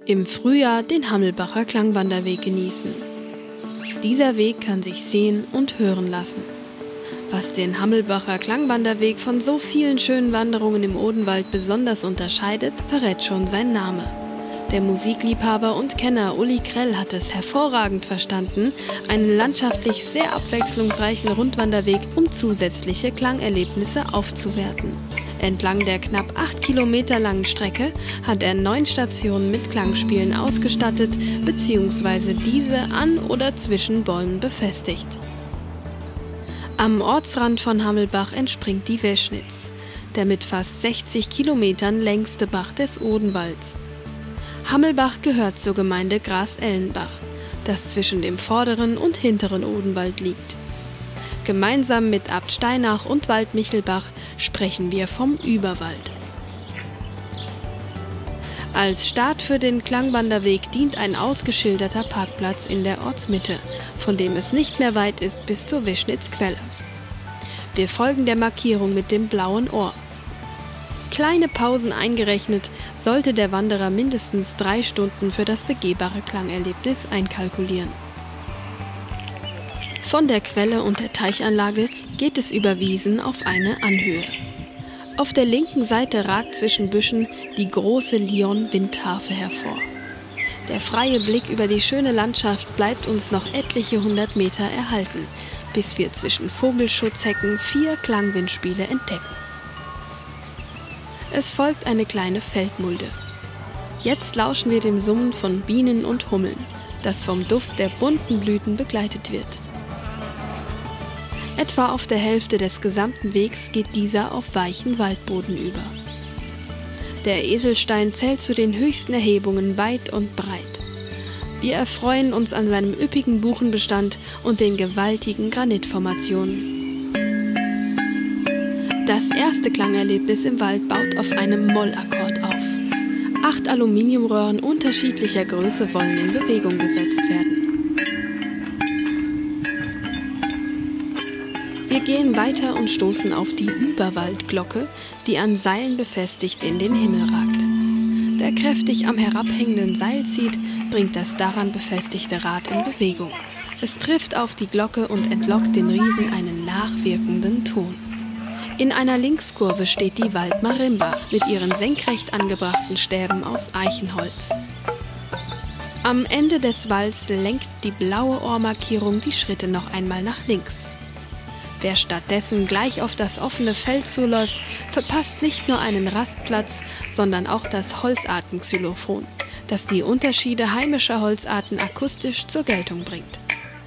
Im Frühjahr den Hammelbacher Klangwanderweg genießen. Dieser Weg kann sich sehen und hören lassen. Was den Hammelbacher Klangwanderweg von so vielen schönen Wanderungen im Odenwald besonders unterscheidet, verrät schon sein Name. Der Musikliebhaber und Kenner Uli Krell hat es hervorragend verstanden, einen landschaftlich sehr abwechslungsreichen Rundwanderweg um zusätzliche Klangerlebnisse aufzuwerten. Entlang der knapp 8 Kilometer langen Strecke hat er 9 Stationen mit Klangspielen ausgestattet bzw. diese an oder zwischen Bäumen befestigt. Am Ortsrand von Hammelbach entspringt die Weschnitz, der mit fast 60 Kilometern längste Bach des Odenwalds. Hammelbach gehört zur Gemeinde Gras-Ellenbach, das zwischen dem vorderen und hinteren Odenwald liegt. Gemeinsam mit Abt Steinach und Wald Michelbach sprechen wir vom Überwald. Als Start für den Klangwanderweg dient ein ausgeschilderter Parkplatz in der Ortsmitte, von dem es nicht mehr weit ist bis zur Weschnitzquelle. Wir folgen der Markierung mit dem blauen Ohr. Kleine Pausen eingerechnet, sollte der Wanderer mindestens 3 Stunden für das begehbare Klangerlebnis einkalkulieren. Von der Quelle und der Teichanlage geht es über Wiesen auf eine Anhöhe. Auf der linken Seite ragt zwischen Büschen die große Lion-Windharfe hervor. Der freie Blick über die schöne Landschaft bleibt uns noch etliche 100 Meter erhalten, bis wir zwischen Vogelschutzhecken 4 Klangwindspiele entdecken. Es folgt eine kleine Feldmulde. Jetzt lauschen wir dem Summen von Bienen und Hummeln, das vom Duft der bunten Blüten begleitet wird. Etwa auf der Hälfte des gesamten Wegs geht dieser auf weichen Waldboden über. Der Eselstein zählt zu den höchsten Erhebungen weit und breit. Wir erfreuen uns an seinem üppigen Buchenbestand und den gewaltigen Granitformationen. Das erste Klangerlebnis im Wald baut auf einem Mollakkord auf. 8 Aluminiumröhren unterschiedlicher Größe wollen in Bewegung gesetzt werden. Wir gehen weiter und stoßen auf die Überwaldglocke, die an Seilen befestigt in den Himmel ragt. Wer kräftig am herabhängenden Seil zieht, bringt das daran befestigte Rad in Bewegung. Es trifft auf die Glocke und entlockt den Riesen einen nachwirkenden Ton. In einer Linkskurve steht die Waldmarimba mit ihren senkrecht angebrachten Stäben aus Eichenholz. Am Ende des Walds lenkt die blaue Ohrmarkierung die Schritte noch einmal nach links. Wer stattdessen gleich auf das offene Feld zuläuft, verpasst nicht nur einen Rastplatz, sondern auch das Holzartenxylophon, das die Unterschiede heimischer Holzarten akustisch zur Geltung bringt.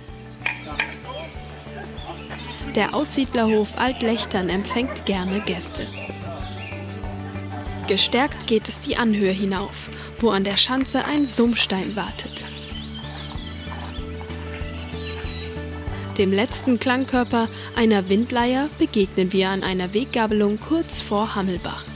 Der Aussiedlerhof Altlechtern empfängt gerne Gäste. Gestärkt geht es die Anhöhe hinauf, wo an der Schanze ein Summstein wartet. Dem letzten Klangkörper, einer Windleier, begegnen wir an einer Weggabelung kurz vor Hammelbach.